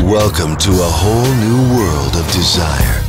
Welcome to a whole new world of desire.